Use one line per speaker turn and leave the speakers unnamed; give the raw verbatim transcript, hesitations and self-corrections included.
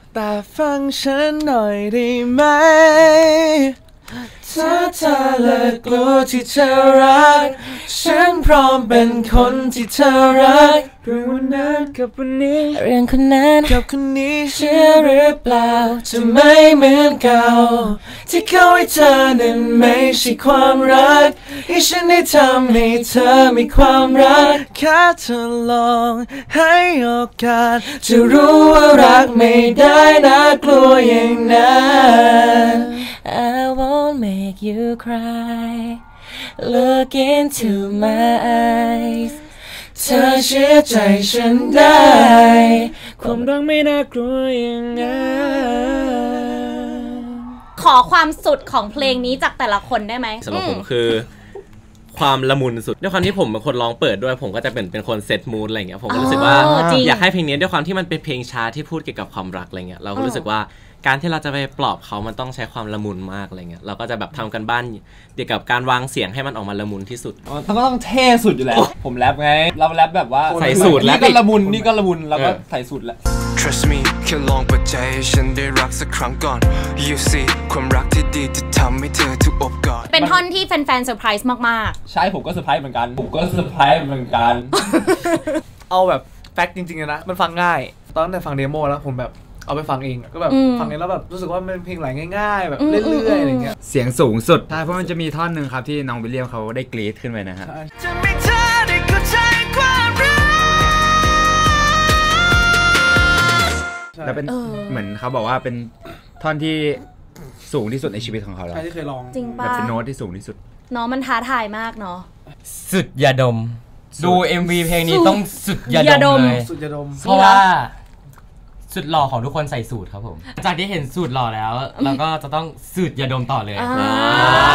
แต่ฟังฉันหน่อยได้ไหมถ้าเธอเลิกกลัวที่เธอรักฉันพร้อมเป็นคนที่เธอรักเรื่องวันนั้นกับวันนี้เรื่องคนนั้นกับคนนี้เชื่อหรือเปล่าจะไม่เหมือนเก่าที่เขาให้เธอนั้นไม่ใช่ความรักที่ฉันได้ทำให้เธอมีความรักแค่เธอลองให้โอกาสจะรู้ว่ารักไม่ได้น่ากลัวอย่างนั้น
I won't make you cry Look into my eyes
เธอเชื่อใจฉันได้ความรักไม่น่ากลัวอย่างนั้น
ขอความสุดของเพลงนี้จากแต่ละคนได้ไหม
สำหรับผมคือความละมุนสุดด้วยความที่ผมเป็นคนร้องเปิดด้วยผมก็จะเป็นเป็นคนเซตมูดอะไรเงี้ยผมก็รู้สึกว่าอยากให้เพลงนี้ด้วยความที่มันเป็นเพลงช้าที่พูดเกี่ยวกับความรักอะไรเงี้ยเราก็รู้สึกว่าการที่เราจะไปปลอบเขามันต้องใช้ความละมุนมากอะไรเงี้ยเราก็จะแบบทำกันบ้านเกี่ยวกับการวางเสียงให้มันออกมาละมุนที่สุด
มันก็ต้องเท่สุดอยู่แล้วผมแรปไงเราแรปแบบว่า
ใส่สูตรแล้ว
นี่ก็ละมุนนี่ก็ละมุนแล้วก็ใส่สูตรแล้ว
Trust me แค่ลองเปิดใจให้ฉันได้รักสักครั้งก่อน You see ความรักที่ดีจะทำให้เธอถูกอบกอด
เป็นท่อนที่แฟนๆเซอร์ไพรส์มาก
ๆใช่ผมก็เซอร์ไพรส์เหมือนกันผมก็เซอร์ไพรส์เหมือนกัน
เอาแบบแฟกต์จริงๆนะมันฟังง่ายตอนแต่ฟังเดโมแล้วผมแบบเอาไปฟังเองก็แบบฟังเองแล้วแบบรู้สึกว่ามันเป็นเพลงไหลง่ายๆแบบเรื่อยๆอะไรเงี้ย
เสียงสูงสุดใช่เพราะมันจะมีท่อนหนึ่งครับที่น้องวิลเลียมเขาได้กรี๊ดขึ้นไปนะฮะแล้วเป็นเหมือนเขาบอกว่าเป็นท่อนที่สูงที่สุดในชีวิตของเขาแล้ว
ที่เคยร้อง
จริงป่ะ
แบบเป็นโน้ตที่สูงที่สุด
เนาะมันท้าทายมากเนาะ
สุดยาดมดู เอ็ม วี เพลงนี้ต้องสุดยาดมเลย
สุดยาดม
เพราะว่าสุดหล่อของทุกคนใส่สูตรครับผมจากที่เห็นสูตรหล่อแล้วเราก็จะต้องสูตรยาดมต่อเลย